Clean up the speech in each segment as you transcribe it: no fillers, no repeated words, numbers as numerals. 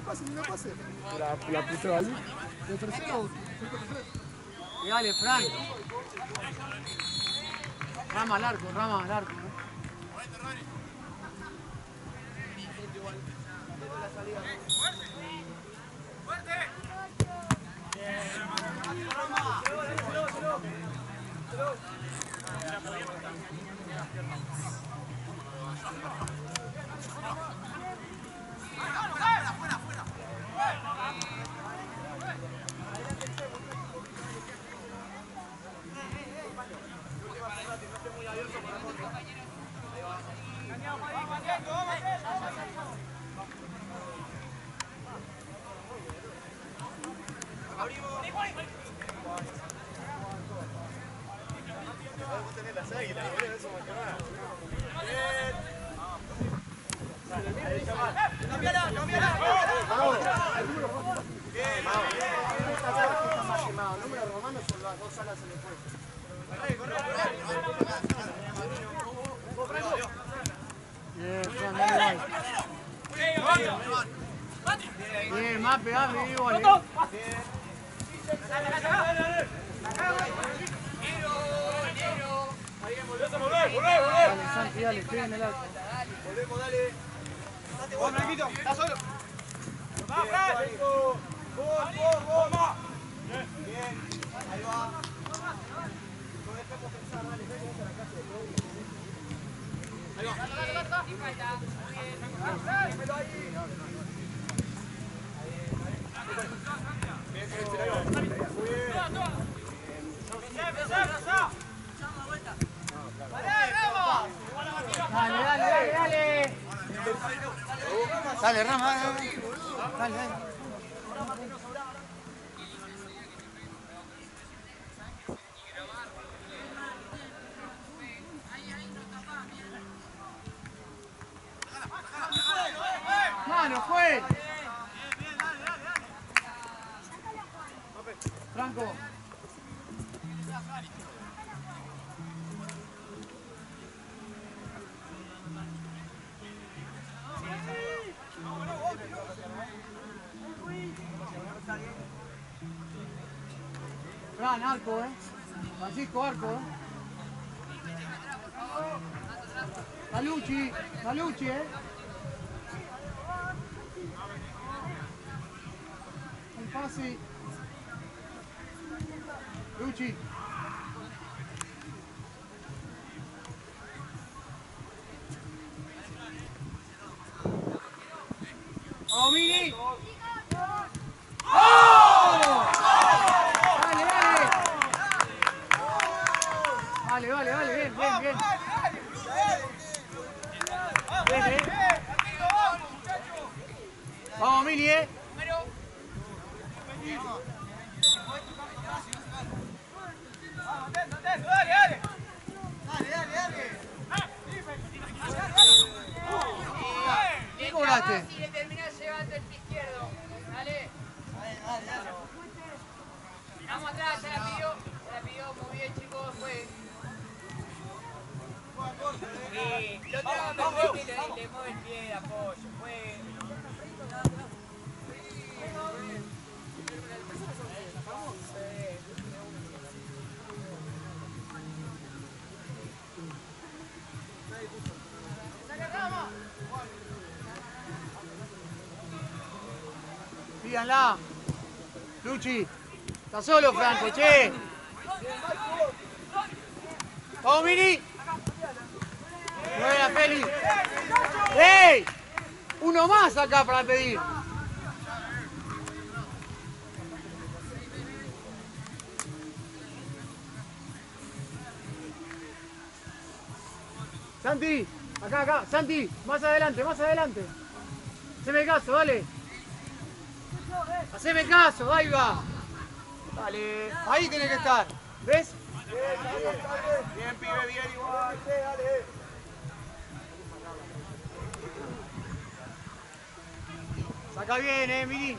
pase. La puso ahí. ¿De tercero? Y dale, Frank. Rama al arco, rama al arco. Bien, más pegable, digo, dale. Dale, Santi, dale, estoy en el arco. Volvemos, dale. Vamos, Blanquito, está solo. ¡Va, Fran! ¡Gol! Bien, ahí va. No dejemos pensar, dale, vamos a la casa de todo. Ahí va. Déjelo ahí. Bien, ahí va. Muy bien. Dale. Dale, Rama, dale. Mano, fue. Franco. Fran, arco, Francisco, arco, Salucci, El pase. Lucci. ¡Vamos, Mini! Dale, bien. Vamos, Mili, Dale. ¿Qué cobraste? Si le terminás llevando el pie izquierdo. Dale. Vamos atrás, se la pidió, muy bien, chicos, fue. Lo traba perfecto y le mueve el pie de apoyo, fue. Pídanla. Lucci. Está solo, Franco, che. Vamos, Mini. Buena, Feli. ¡Ey! Uno más acá para pedir. Santi, acá. Santi, más adelante. Haceme caso, dale. Haceme caso, ahí va. Dale, ahí tiene que estar. ¿Ves? Bien, pibe, bien, igual. Dale. Saca bien, Mini.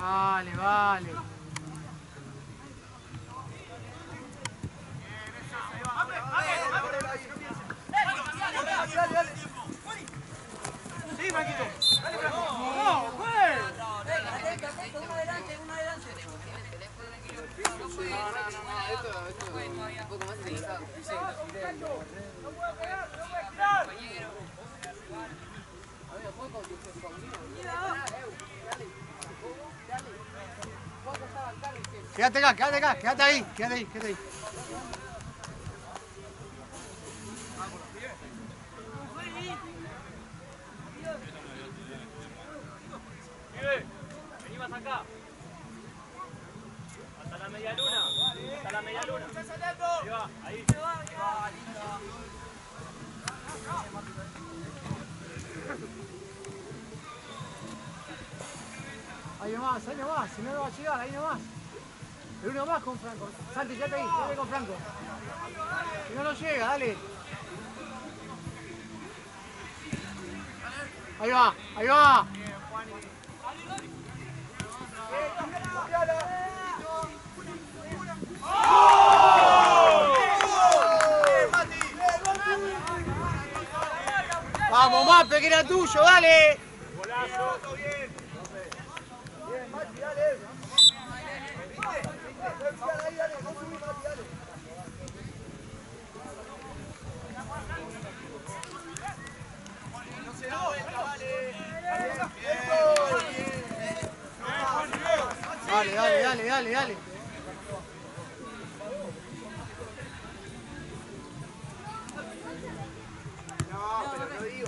Vale, vale. Sí, Franquito. Dale, Franco. No, Quédate acá, quédate acá, quédate ahí, quédate ahí, quédate ahí. Vení más acá. Hasta la media luna. Hasta la media luna. Ahí va, ahí. Ahí nomás, si no va a llegar, ahí nomás. El uno más con Franco. Santi, quédate ahí, quédate con Franco. Si no, no llega, dale. Ahí va, ahí va. Vamos, Mape, que era tuyo, dale. Golazo, todo bien. Bien, Mati, dale. Ahí, dale, no subí, Mati, dale. No se da vuelta, vale. Dale, dale, dale, dale, dale. No, pero no digo.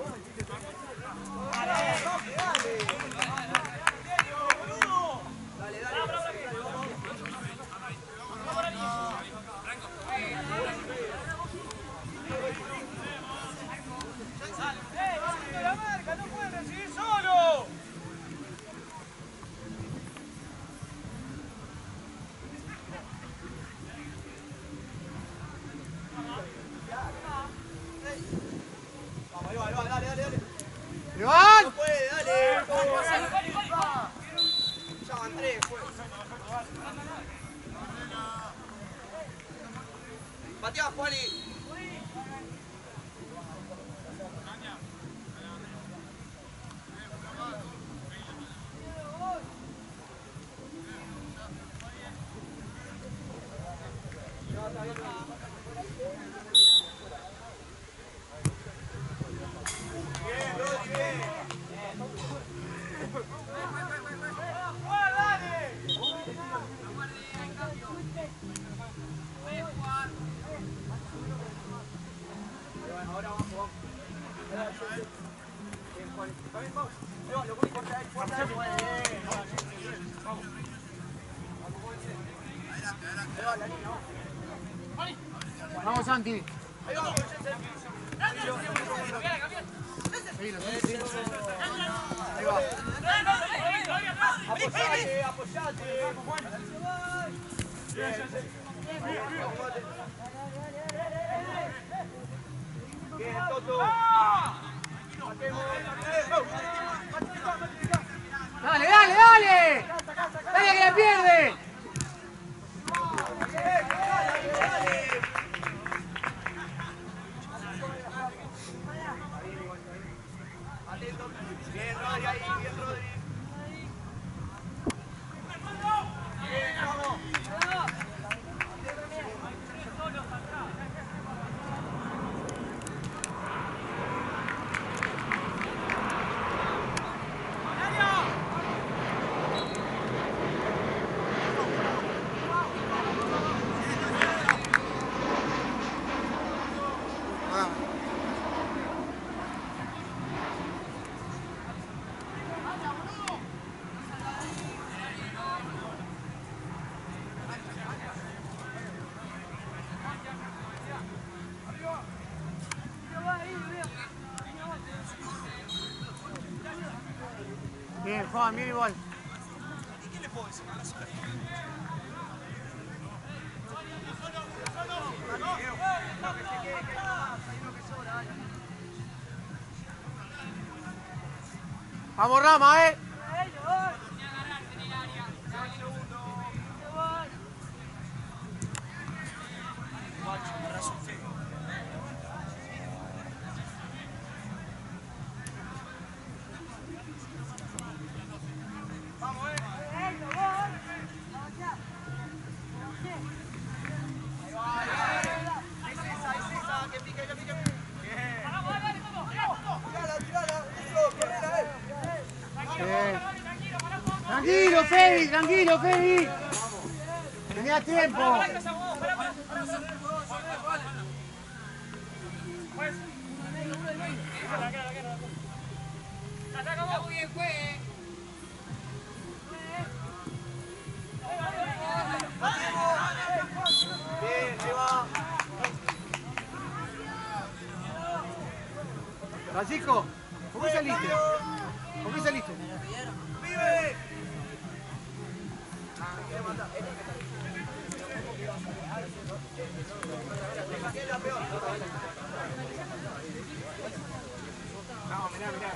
La marca, no pueden recibir solo. Vamos, dale, dale. ¡Levant! No puede, dale. Ya van 3, pues. Pateá, Juani. Bien, Rodri, bien. Ahora vamos. Bien, Juan. Vamos. Lo voy a cortar ahí. Vamos. Vamos, Santi. Ahí vamos. Seguilo, seguilo. Ahí va. Apoyate, apoyate. Bien, Toto. Dale, dale, dale. Dale que la pierde. Bien, Rodri, ahí, bien, Rodri. Bien, vamos. Bien, Juan, bien igual. Vamos, Rama, Tranquilo, Feli, tranquilo, Feli. Tenía tiempo. Muy bien, juegue. Bien, ahí va. Francisco, ¿por qué saliste? ¿Por qué saliste? ¡Vive! No, mirá, mirá.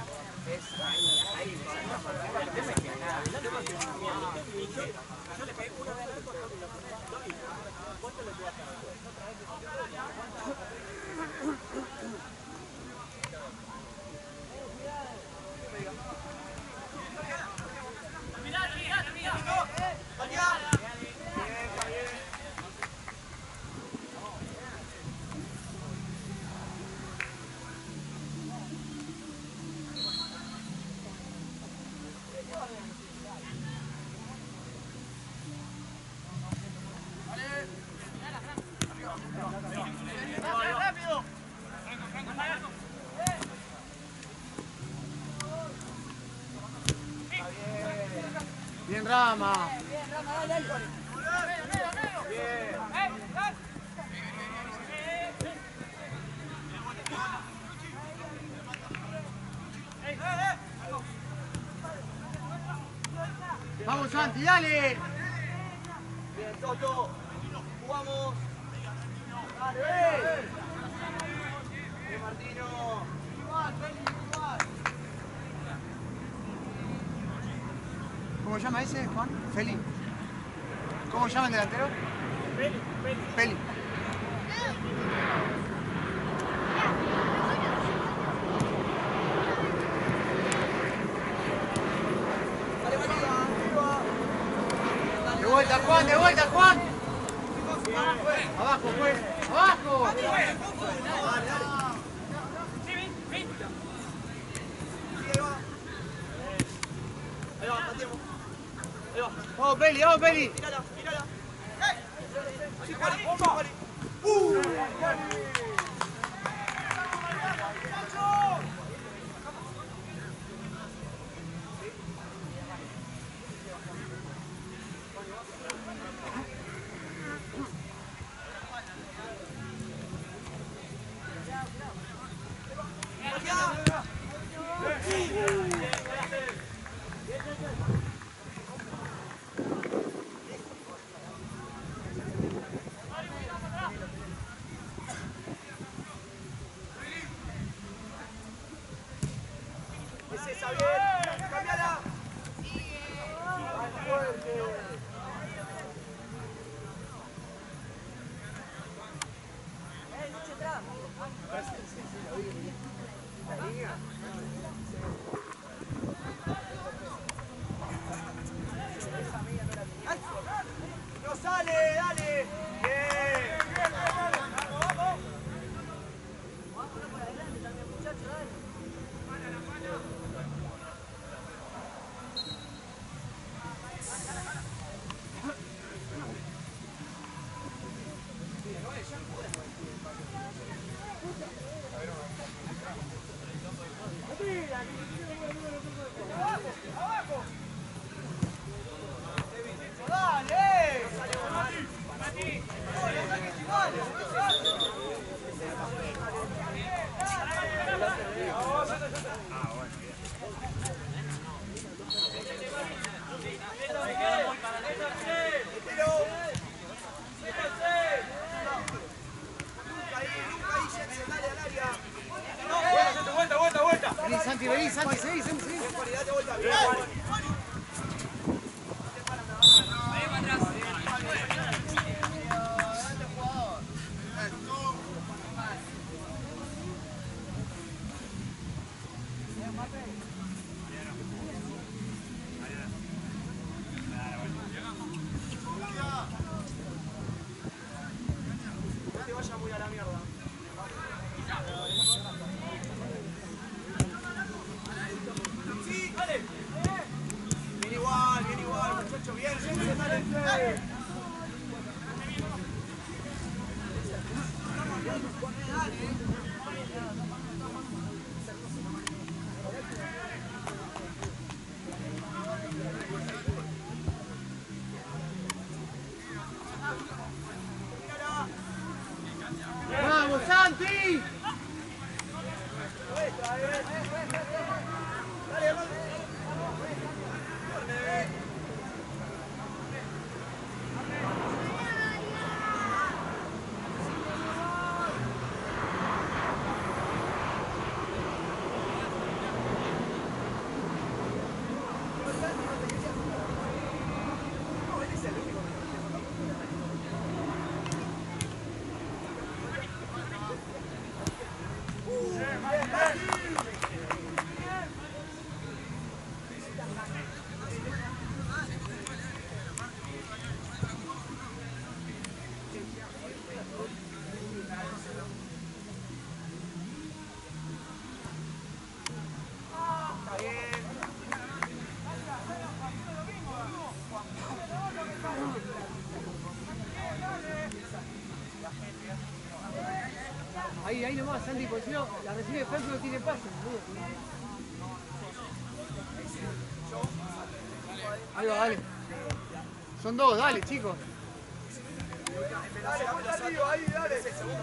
Bien, Rama. Vamos, Santi, dale. Bien, Toto. Jugamos. Dale, bien, Martino. ¿Cómo se llama ese, Juan? Feli. ¿Cómo se llama el delantero? Feli. De vuelta, Juan, de vuelta, Juan. Abajo, pues. Abajo. Ahí va, pateemos. Ahí va. Vamos, Peli, vamos, Peli. Mírala, mírala. Así, Juan, Juan. Es esa, bien. Cambiala. No sale, dale. Bien. Vení, Santi, vení, Santi, seguí, seguí, seguí. No te vayas muy a la mierda. Sí, dale. Bien igual, bien igual. ¡Vamos, Santi! Ahí nomás, Santi, porque si no, la recibe Franco no tiene pase. Ahí va, dale. Son dos, dale, chicos. Ahí, dale.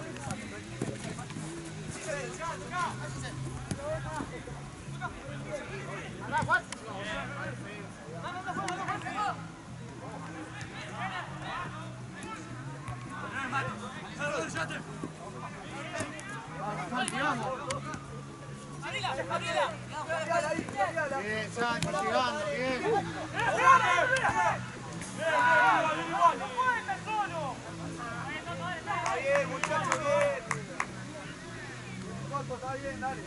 Santi, vamos. Bien, Santi, llegando, bien. Está bien, muchachos, bien. Corto, está bien, dale.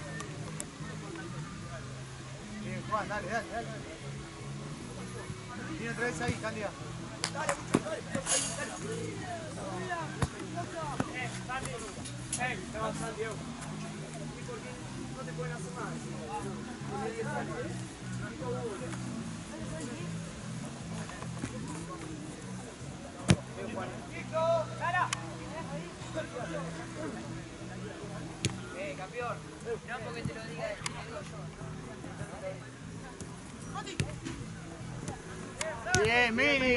Bien, Juan, dale. Viene otra vez ahí, Candida. No te pueden hacer más. Campeón, no porque te lo diga, te lo digo yo. Bien, Mini.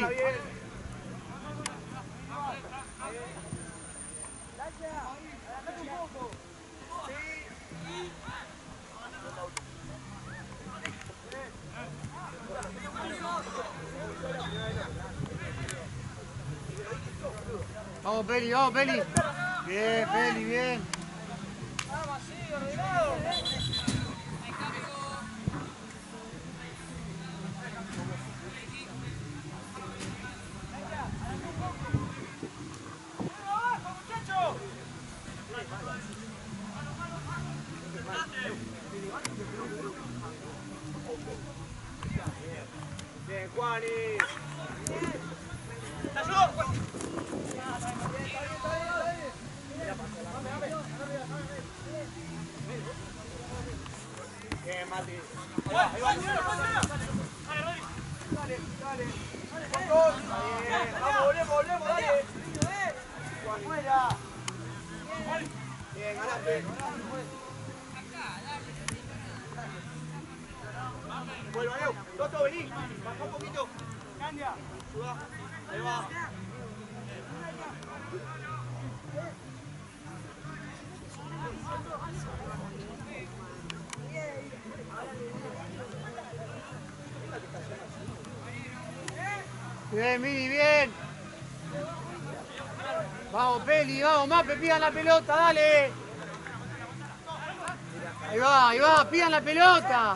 Vamos, Peli, vamos, Peli. Bien, Peli, bien. Vamos, sí, ordenado. Bien, Juani. Bien, Mati. Ahí va. Dale. Bien, volvemos, dale. Afuera. Bien, ganaste. Vuelva, Leo. Toto, vení. Baja un poquito. Candia. Ayuda. Ahí va. Bien, Mini, bien. Vamos, Peli, vamos, Mape, pidan la pelota, dale. Ahí va, pidan la pelota.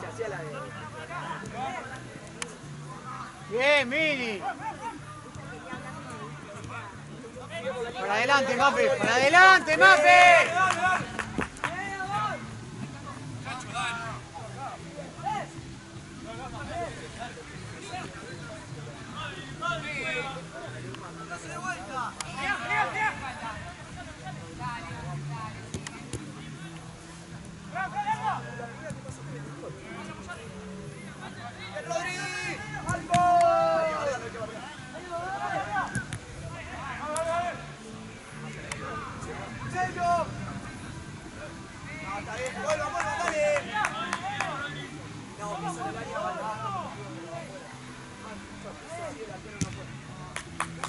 Bien, Mini. Para adelante, Mape, para adelante, Mape.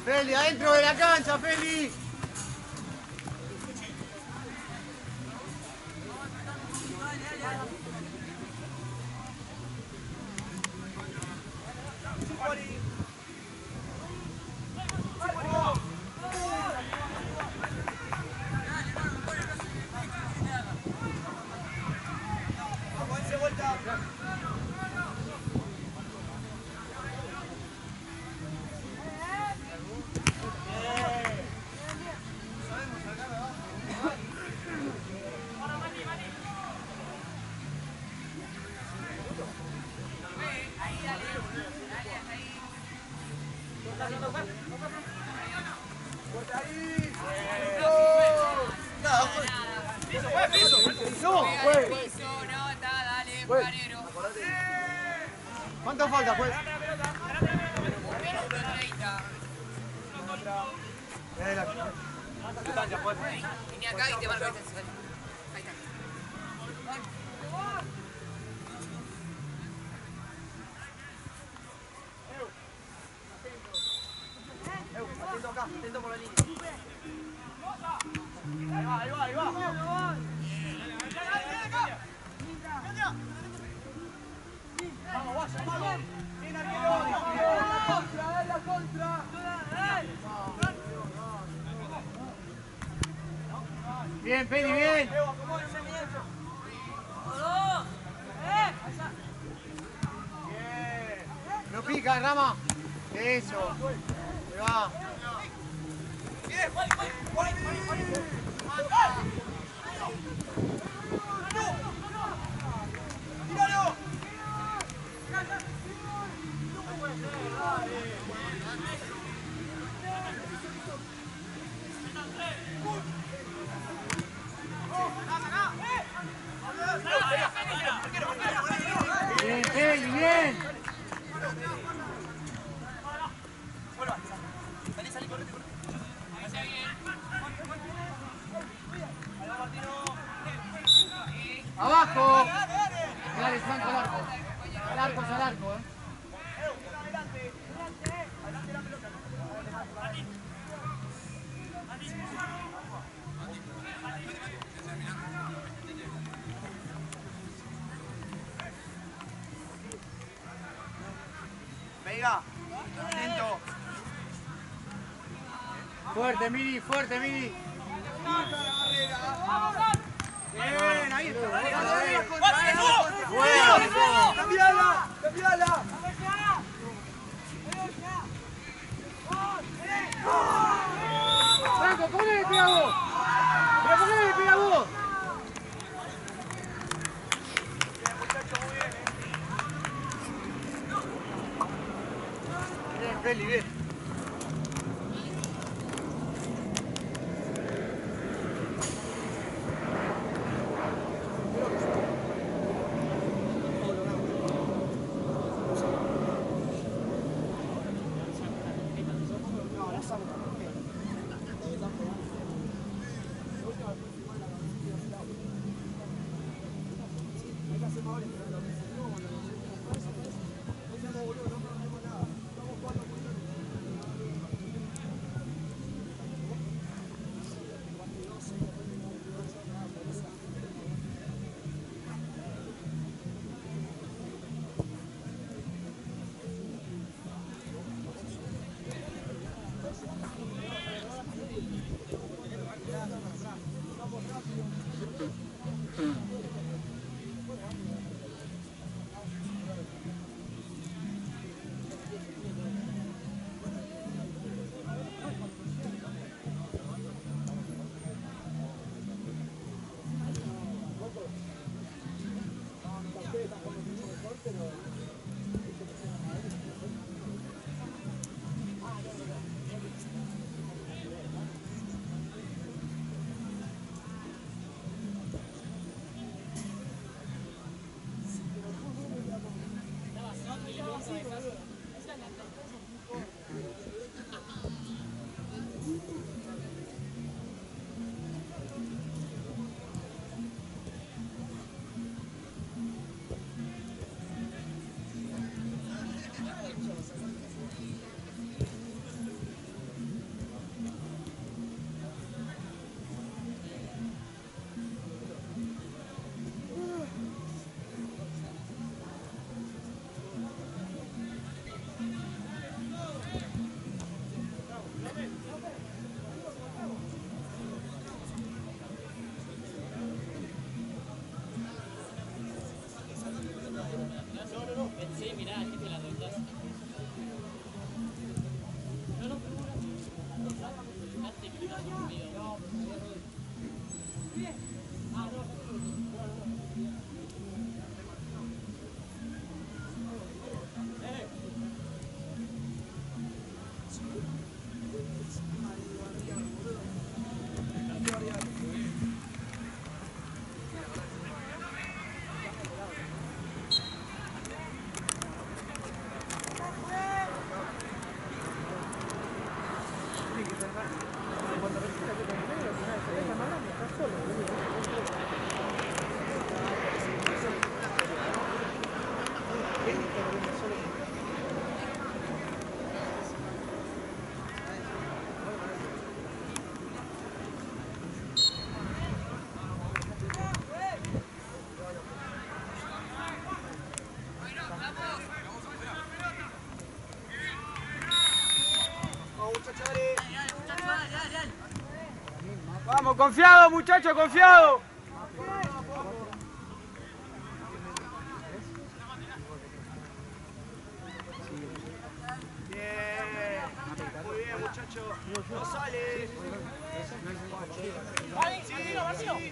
Feli, adentro de la cancha, Feli. ¿Cuánto falta, juez? 1 minuto 30. Vine acá y te marco este. Ahí está. Atento acá, atento por la línea. Ahí va, ahí va. Vamos, vaya, vamos. Bien, arquero. La contra. Bien, Feli, bien. No pica, Rama. Eso. Ahí va. Bien, Feli, bien. Salí, correte. Abajo. Dale, Franco, al arco. Al arco, al arco, Venga, atento. Fuerte, Miri, fuerte, Miri. Bien, ahí está. ¡Cambiala! ¡Cambiala! Franco, ¿cómo le pega vos? ¿Pero por qué le pega vos? Bien, Feli, bien. Vamos, confiado, muchachos, confiado. Bien, muy bien, muchachos. No sale. Sí.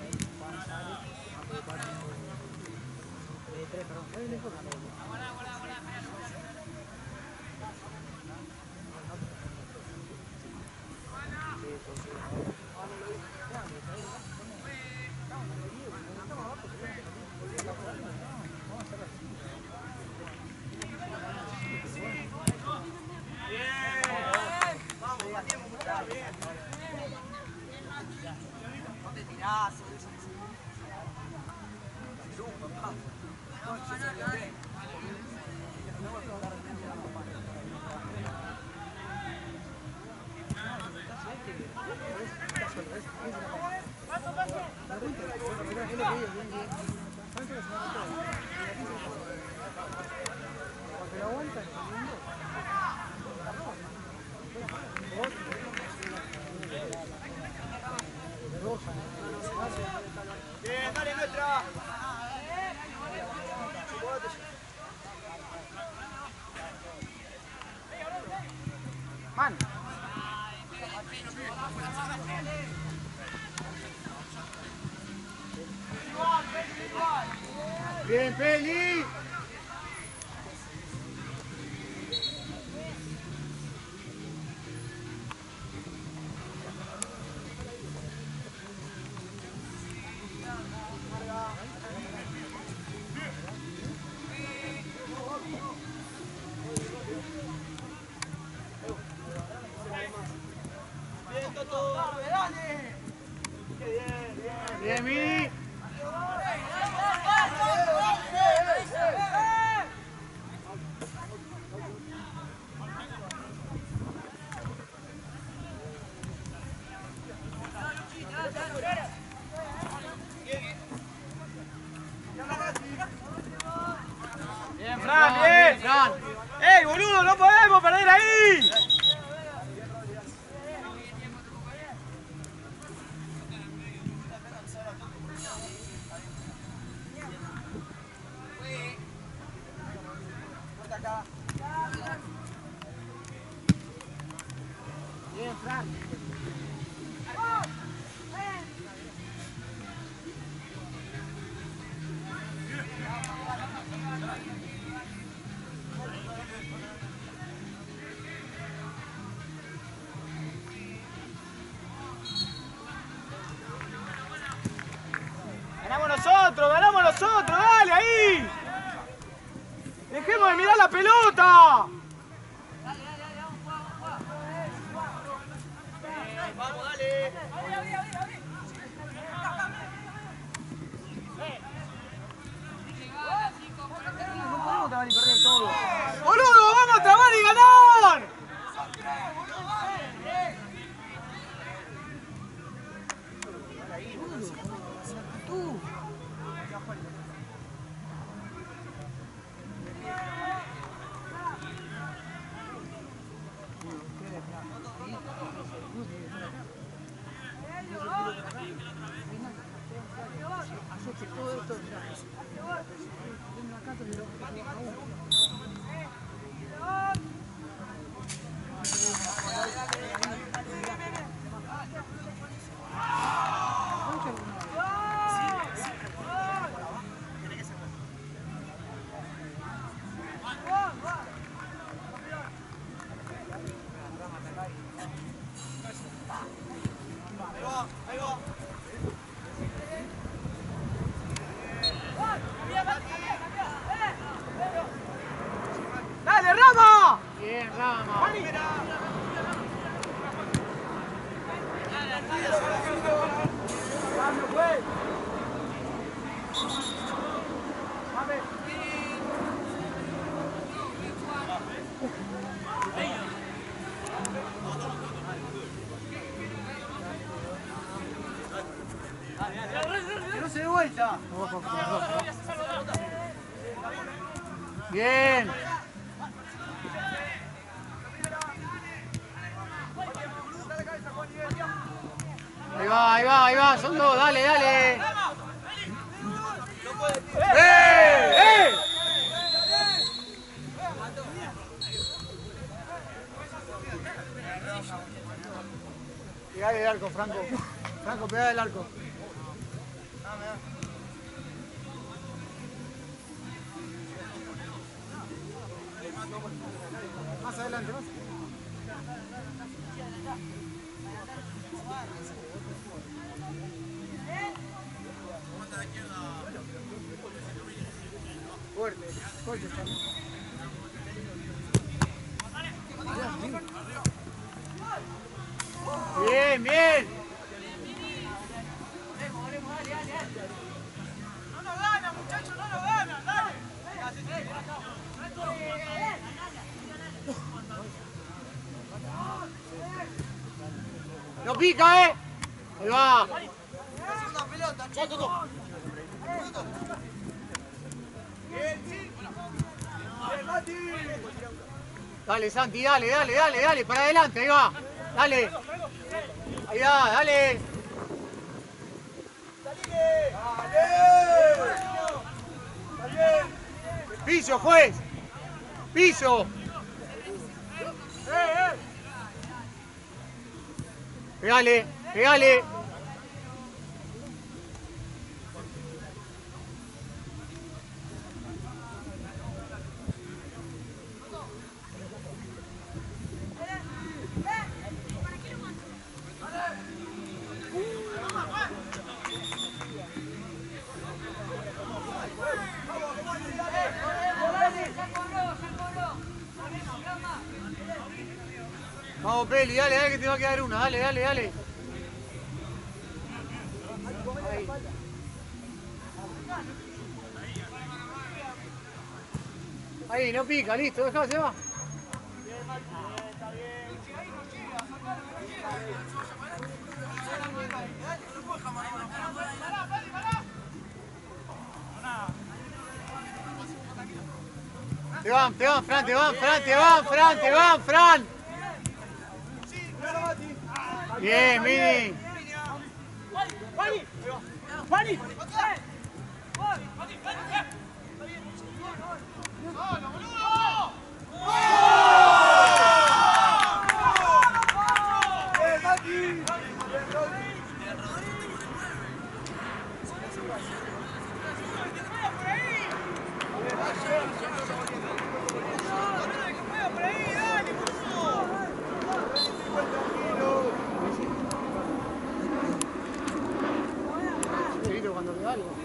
Bien, dale nuestra. Man. Bien, Peli. Bien, Toto. Bien, Mini. Bien, Fran, bien. ¡Ey, boludo, no podemos perder ahí! Bien, Fran. Ganamos nosotros, dale ahí. Dejemos de mirar la pelota. Vamos, dale. No podemos trabar y perder todo. ¡Boludo, vamos a trabar y ganar! ¡Dale, Rama! Bien, Rama. Que no se dé vuelta. Bien. ahí va, son dos, dale, dale. Pegale el arco, Franco. Franco, pegale el arco. Más adelante, más. Fuerte, fuerte está. Bien, bien. No nos gana, muchachos, no nos gana, dale. No pica, Ahí va. Dale, Santi, dale, para adelante, ahí va. Dale. Ahí va, dale. Piso, juez. Piso. Pegale, pegale. Vamos, Peli, dale, que te va a quedar una, dale. Ahí. Ahí, no pica, listo, dejá, se va. Te van, Fran. Bien, Mini. ¡Juani! Cuando le da algo.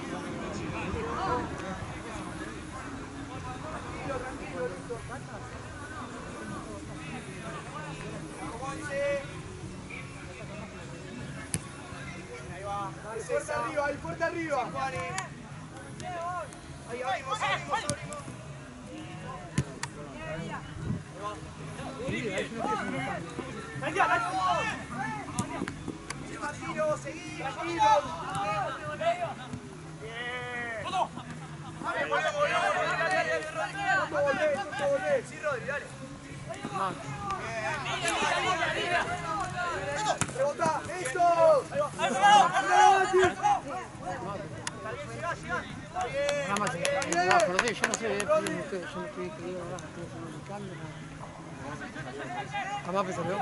Ahí fuerte arriba. Ahí abrimos. Seguí. Sí, Rodri, dale. Rebota, eso. Yo no sé, yo no estoy escribiendo nada, estoy comunicando. Jamás me salió.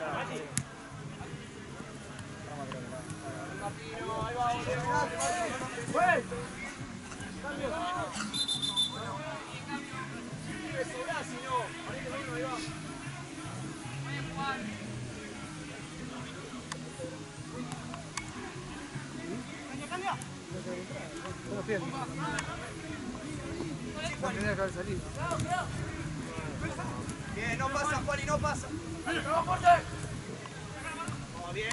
Bien, no pasa, Juani, no pasa. Oh, bien.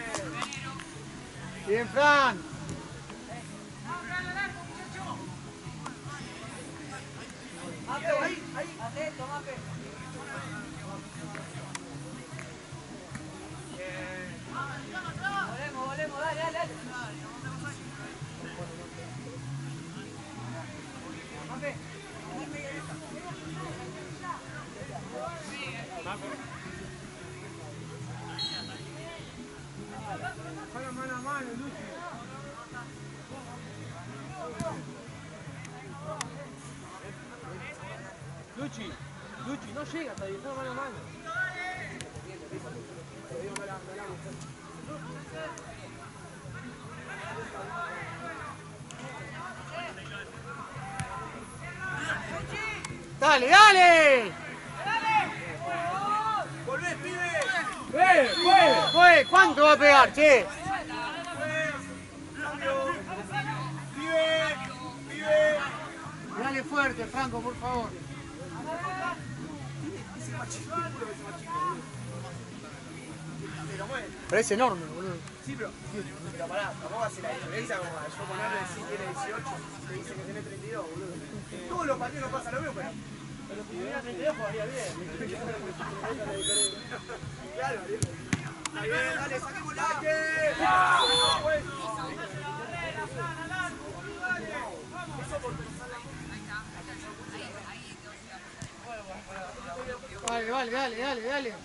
Bien, Fran. Ahí. Atento, Mape. Volemos, dale. Mape. Luchi, no llega hasta ahí, está mano a mano. ¡Dale, dale! ¡Volvés, pibe! ¡Fue! ¿Cuánto va a pegar, che? ¡Pibe! Dale fuerte, Franco, por favor. Pero es enorme, boludo. Sí, pero pará, tampoco va a ser la diferencia como yo ponerle si tiene 18, te dice que tiene 32, boludo. Todos los partidos no pasa lo mismo, pero si tuviera 32 jugaría bien. Claro, está bien, dale, saquemos la Dale.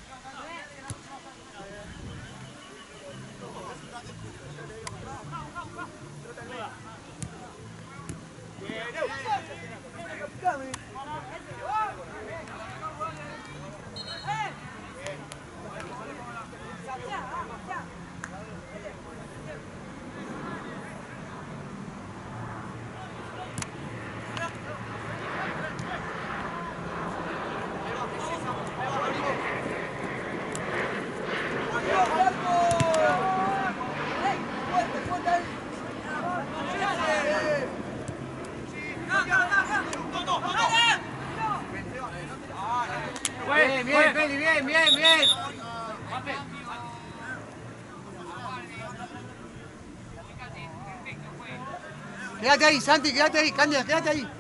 Bien. Quédate ahí, Santi, quédate ahí, Candia, quédate ahí.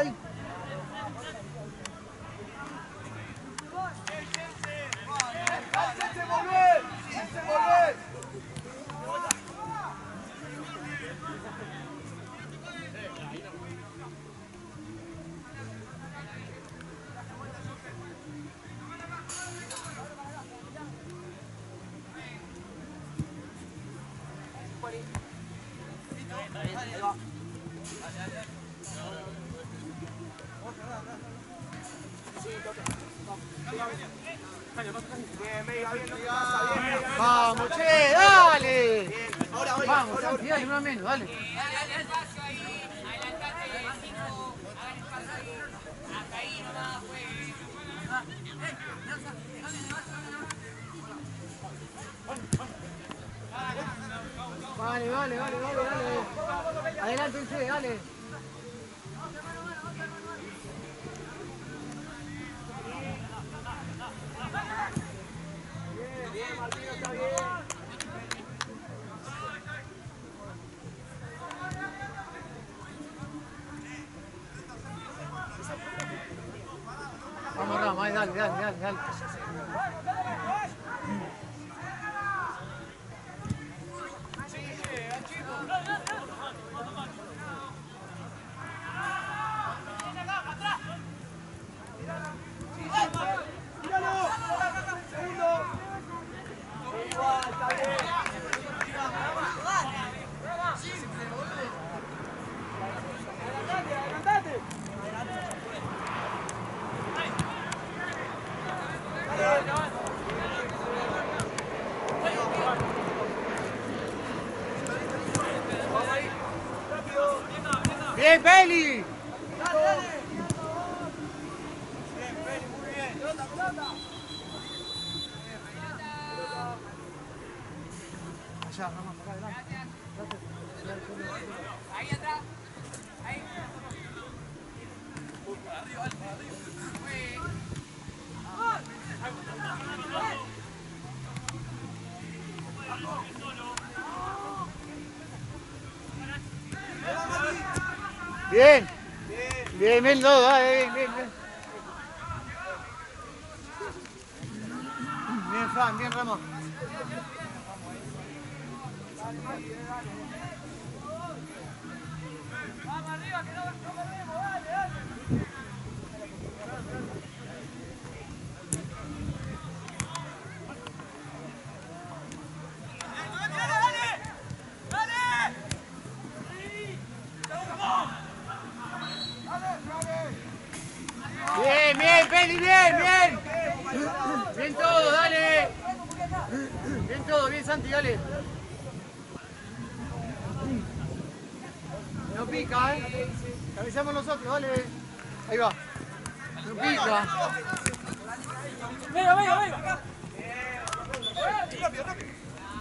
Vamos, che, dale. Vamos, Santi, dale, una menos, dale. Dale espacio ahí, adelantate, vecino, hagan espacio ahí. Hasta ahí nomás, Dale. Adelántense, dale. Bien, Martino, está bien. Vamos, Rama, dale. Bien, Peli. Allá, vamos, acá adelante. ahí atrás. Ahí. Bien, no, dale, bien. Bien, Fran, bien, Ramón. Vamos arriba, que no perdemos, dale. Bien, bien, Peli, bien, bien. Bien todo, dale. Bien todo, bien Santi, dale. No pica, cabeceamos nosotros, dale. Ahí va. No pica. Venga, venga, venga. Rápido, rápido.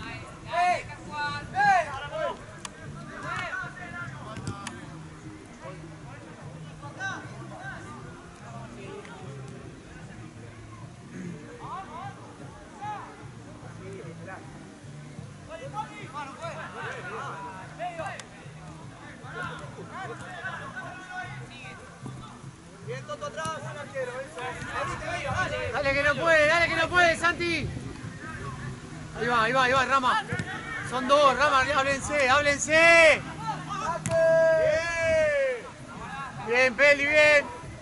Bien, Toto atrás, arquero, eso. Dale que no puede, Santi. Ahí va, Rama. Son dos, Rama, háblense, háblense. Bien, Peli, bien.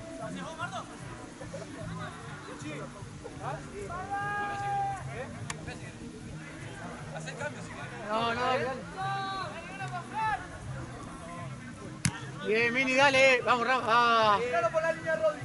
No, dale. Bien, Mini, dale. Vamos, Rama. Ah. Tíralo por la línea, Rodri.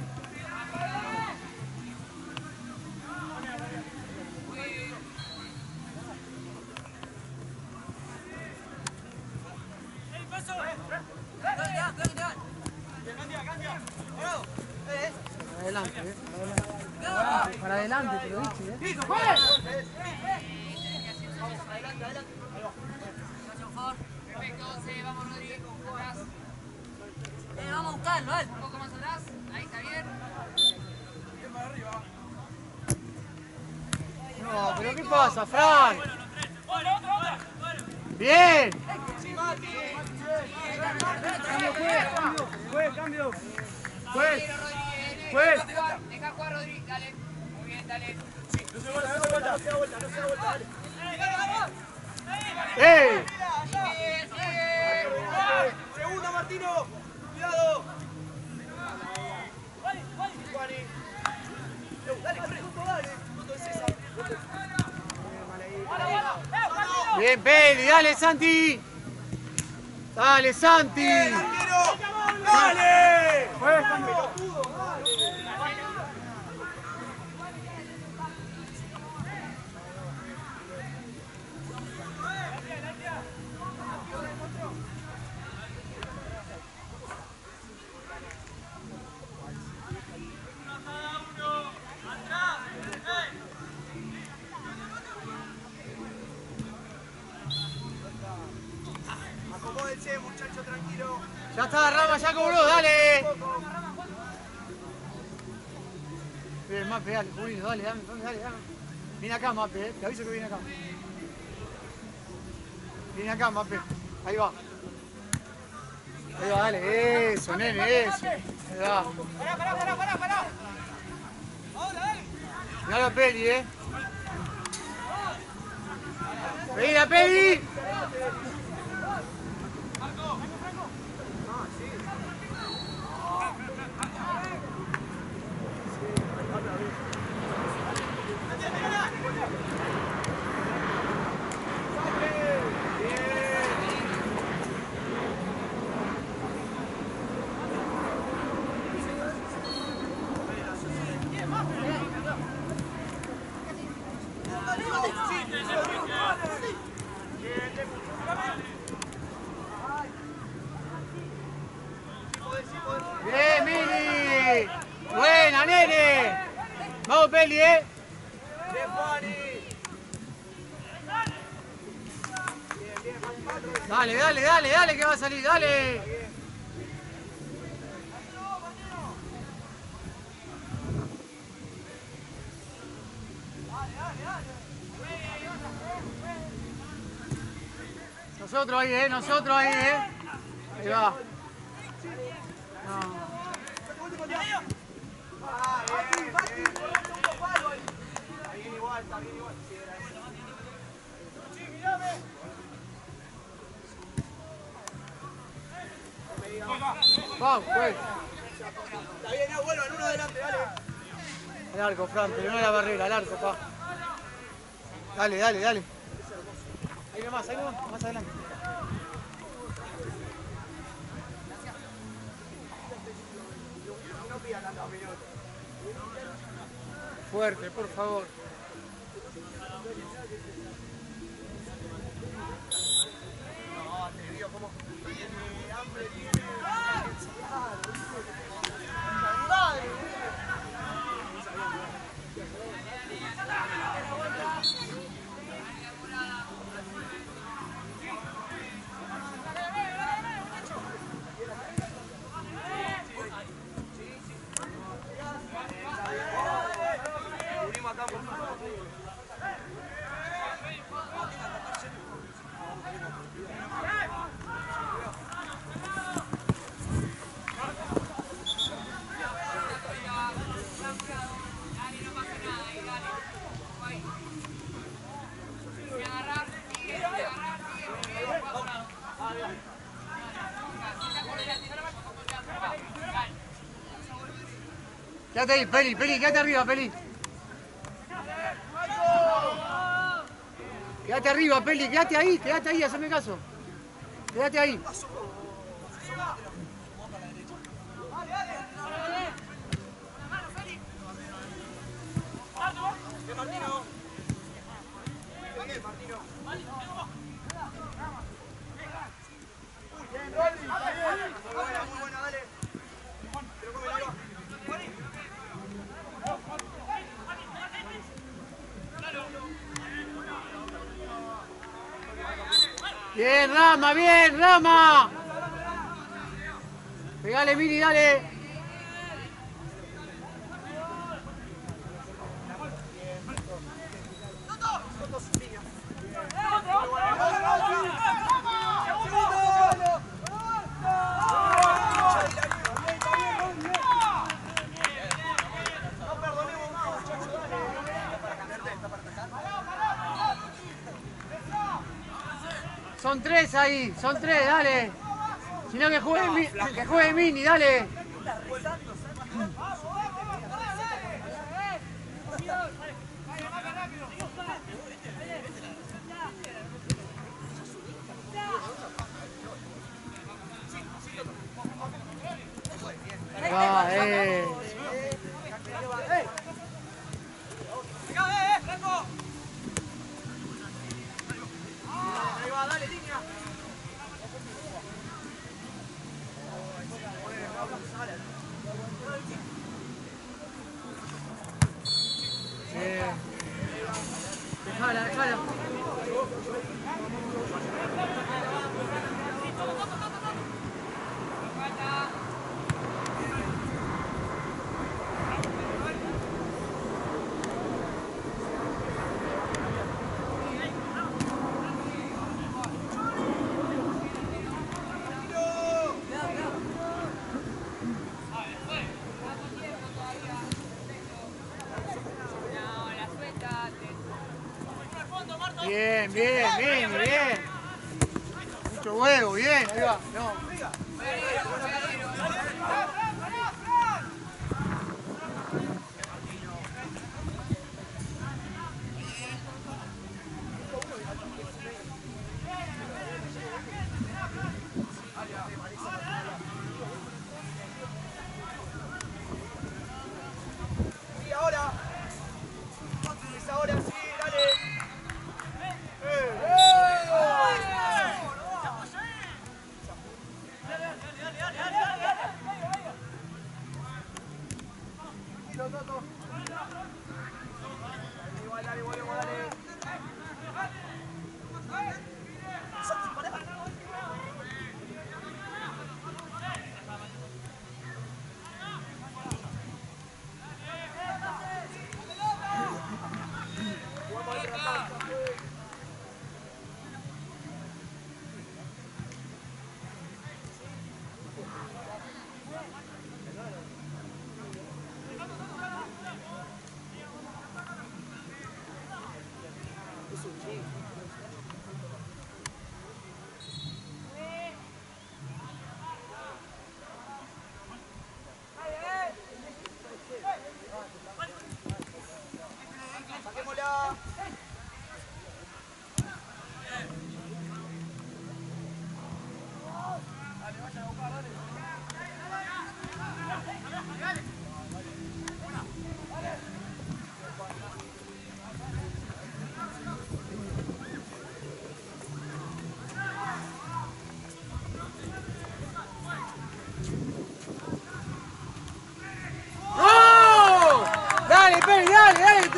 Adelante, para adelante, te lo dije, Perfecto, 11, vamos Rodri, atrás. Vamos a buscarlo, Un poco más atrás, ahí está bien. No, pero ¿qué pasa, Fran? Bien. Cambio. Pues. Deja jugar Rodri, dale. Muy bien, dale. No se vuelta, dale. ¡Eh! Segunda, Martino. Cuidado. Juani. Dale, corre, dale. Toto es esa. Bien, Peli, dale, Santi. Dale, Santi. ¡Arquero! ¡Dale! Acomódense, muchacho, tranquilo. Ya está, Rama, ya cobró, dale. Bien, Mape, dale, Julio, dale. Viene acá, Mape, te aviso que viene acá. Viene acá, Mape. Ahí va, dale, eso, nene, eso. Ahí va. Pará. Ahora, dale. Mirá la Peli, ¡Vení la Peli! ¡Bien, Mini! ¡Buena, nene! ¡Vamos, Peli, Bien, Juani. Dale, que va a salir, dale. Nosotros ahí, Ahí va. No. Está bien igual. Vamos, pues. Está bien, no, vuelvan, uno adelante, dale. Al arco, Fran, pero no a la barrera, al arco, pa. Dale. Ahí nomás, más adelante. pida tantos minutos. Fuerte, por favor. No, atrevido, ¿cómo? Tiene hambre, tiene... ¡Madre! Cubrimos acá, por favor. Quédate ahí, Peli, quédate arriba, Peli. Quédate arriba, Peli, quédate ahí, haceme caso. Quédate ahí. Muy buena, dale. Pero come ahí va. Bien, Rama, bien, Rama. Pegale, Mini, dale. Son tres ahí, son tres, dale. Si no, que juegue Mini, dale. Va, Ahí va, dale, línea. Dejala, dejala. Bien, bien, bien, bien. Mucho huevo, bien, ahí va. No. Sí, ahora. Es ahora, sí, dale. Igual, dale, volvemos, dale. Saquémosla. Dale, vayan a buscar, dale.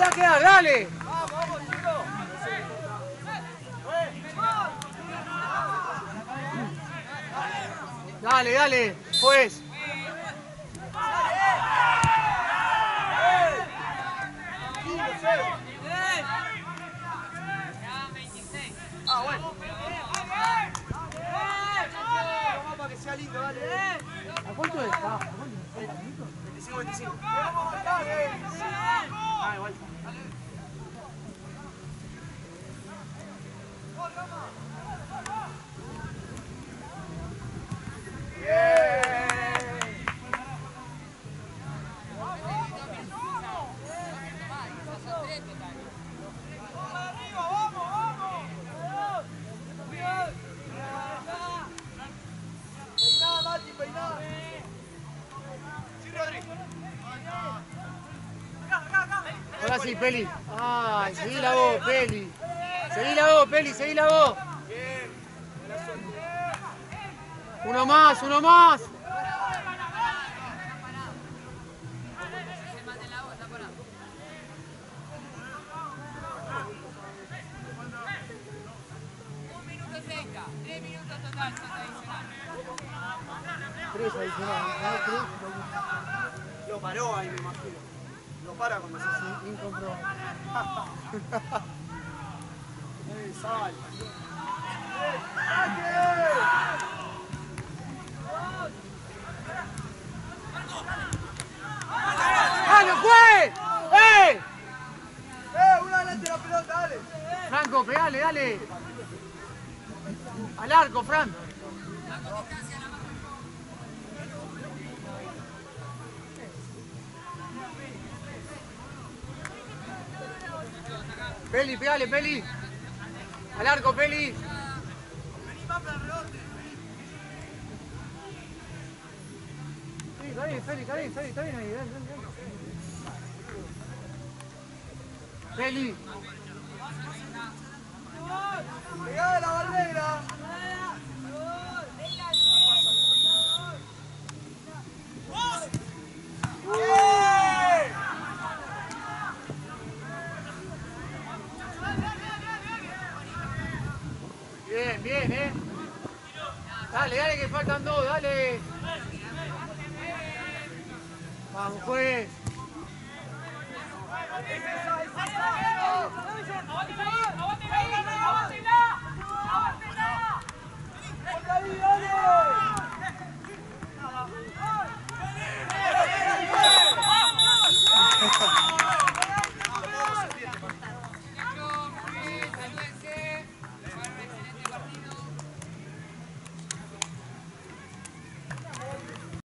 va a quedar, dale. Dale, dale, pues. Ah, bueno. Vamos para que sea lindo, dale. ¿A cuánto es? 25, 25. Ah, igual. Ahora sí, Peli. Ay, seguila vos, Peli. Seguila vos, Peli, seguila vos. Uno más, uno más. Un minuto 30, 3 minutos total, son adicionales. 3 adicionales, ¿no? Lo paró ahí, me imagino. Lo para cuando se hace. Incomprobable. Sal. ¡Ah, no fue! ¡Eh! Una adelante la pelota, dale. Franco, pegale, dale. Al arco, Fran. Peli, pegale, Peli. Al arco, Peli. Sí, está bien, Peli, está bien, está bien, está bien ahí. Dale, dale, dale. Peli. Pegada la bandera. Bien, bien, Dale, dale, que faltan dos, dale. Vamos, pues. ¡Aguántenla! ¡Aguántenla! ¡Aguántenla!